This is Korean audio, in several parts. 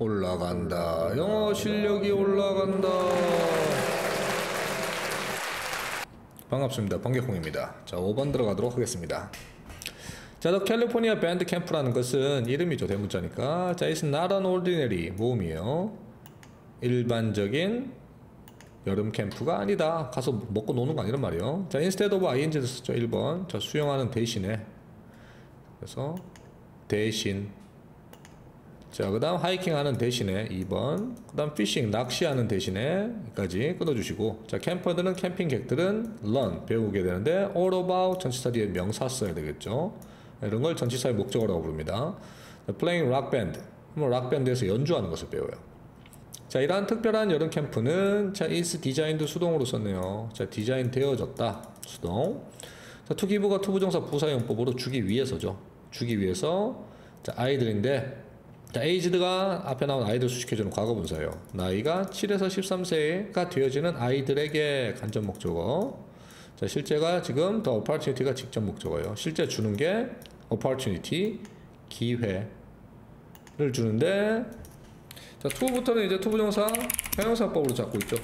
올라간다. 영어 실력이 올라간다. 반갑습니다. 번개콩입니다. 자, 5번 들어가도록 하겠습니다. 자, The California Band Camp라는 것은 이름이죠. 대문자니까. 자, It's not an ordinary 모음이에요. 일반적인 여름 캠프가 아니다. 가서 먹고 노는 거 아니란 말이에요. 자, instead of ing를 썼죠. 1번. 자, 수영하는 대신에. 그래서 대신. 자, 그 다음 하이킹 하는 대신에 2번. 그 다음 피싱 낚시하는 대신에 까지 끊어주시고, 자, 캠퍼들은 캠핑객들은 learn 배우게 되는데 all about 전치사 뒤에 명사 써야 되겠죠. 이런 걸 전치사의 목적어라고 부릅니다. playing rock band 락밴드에서 연주하는 것을 배워요. 자, 이러한 특별한 여름 캠프는 자, is designed 수동으로 썼네요. 자, 디자인 되어졌다 수동. 자, to give가 투부정사 부사용법으로 주기 위해서죠. 주기 위해서. 자, 아이들인데, 자, aged가 앞에 나온 아이들 수식해주는 과거분사예요. 나이가 7에서 13세가 되어지는 아이들에게 간접 목적어. 자, 실제가 지금 the opportunity가 직접 목적어예요. 실제 주는 게 opportunity, 기회를 주는데, 자, to부터는 이제 투부정사 형용사법으로 잡고 있죠.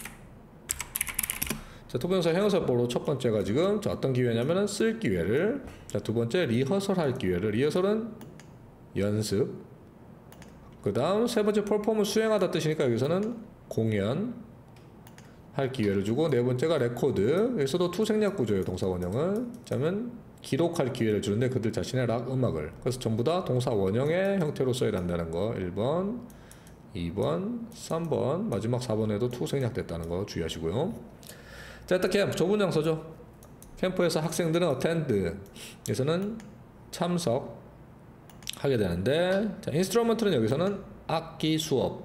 자, 투부정사 형용사법으로 첫 번째가 지금 자, 어떤 기회냐면은 쓸 기회를, 자, 두 번째 리허설 할 기회를, 리허설은 연습, 그 다음 세 번째 퍼포먼스 수행하다 뜻이니까 여기서는 공연 할 기회를 주고, 네 번째가 레코드, 여기서도 투 생략 구조예요. 동사 원형은 자면 기록할 기회를 주는데 그들 자신의 락 음악을, 그래서 전부 다 동사 원형의 형태로 써야 한다는 거. 1번 2번 3번 마지막 4번에도 투 생략됐다는 거 주의하시고요. 자, 일단 캠프 조분장서죠. 캠프에서 학생들은 attend 에서는 참석하게 되는데, 자, 인스트루먼트는 여기서는 악기 수업.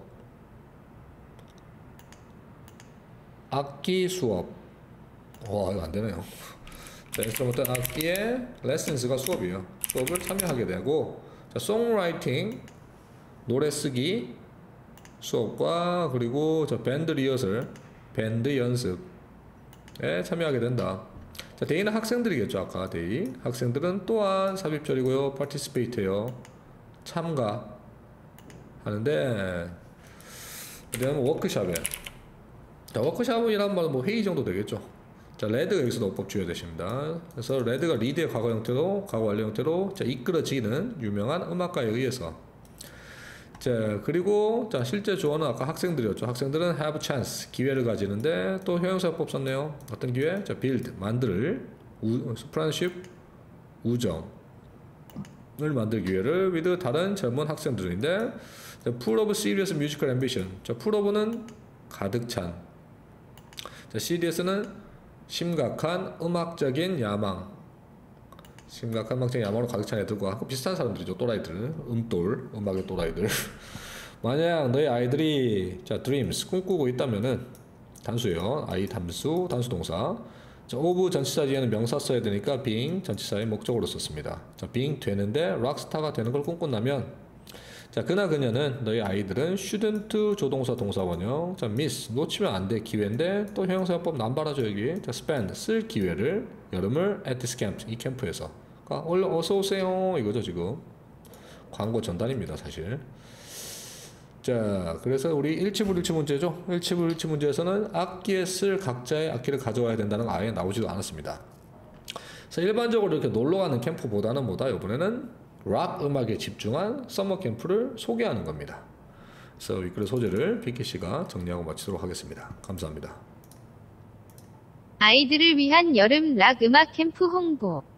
악기 수업. 와, 이거 안 되네요. 자, 인스트루먼트 악기의 레슨스가 수업이에요. 수업을 참여하게 되고, 자, 송라이팅 노래 쓰기 수업과, 그리고 저 밴드 리허설 밴드 연습에 참여하게 된다. 자, 데이는 학생들이겠죠. 아까 데이 학생들은 또한 삽입절이고요. participate예요. 참가 하는데, 그다음에 워크숍에, 자, 워크숍이란 말은 뭐 회의 정도 되겠죠. 자, 레드가 여기서도 어법 주어야 되십니다. 그래서 레드가 리드의 과거 형태로, 과거 완료 형태로, 자, 이끌어지는 유명한 음악가에 의해서. 자, 그리고 자, 실제 주어는 아까 학생들이었죠. 학생들은 have chance 기회를 가지는데 또 형용사법 썼네요. 어떤 기회? 자, build 만들, friendship 우정을 만들 기회를 with 다른 젊은 학생들인데, 자, full of serious musical ambition. 자, full of는 가득 찬. 자, serious는 심각한 음악적인 야망. 심각한 음악적인 야망으로 가득 찬 애들과 비슷한 사람들이죠. 또라이들, 음돌, 음악의 또라이들. 만약 너희 아이들이 자, dreams 꿈꾸고 있다면은 단수예요. 아이 단수, 단수 동사. 자, of 전치사 뒤에는 명사 써야 되니까 being 전치사의 목적으로 썼습니다. 자, being 되는데 락스타가 되는 걸 꿈꾼다면, 자, 그나 그녀는 너희 아이들은 shouldn't 조동사 동사 원형. 자, miss 놓치면 안 돼 기회인데 또 형용사법 남발하죠 여기. 자, spend 쓸 기회를 여름을 at this camp 이 캠프에서. 그러니까 얼른 어서 오세요 이거죠 지금. 광고 전단입니다 사실. 자, 그래서 우리 일치불일치 문제죠. 일치불일치 문제에서는 악기에 쓸 각자의 악기를 가져와야 된다는 거 아예 나오지도 않았습니다. 그래서 일반적으로 이렇게 놀러 가는 캠프보다는 뭐다 이번에는 락 음악에 집중한 서머 캠프를 소개하는 겁니다. 그래서 위클의 소재를 비키 씨가 정리하고 마치도록 하겠습니다. 감사합니다. 아이들을 위한 여름 락 음악 캠프 홍보.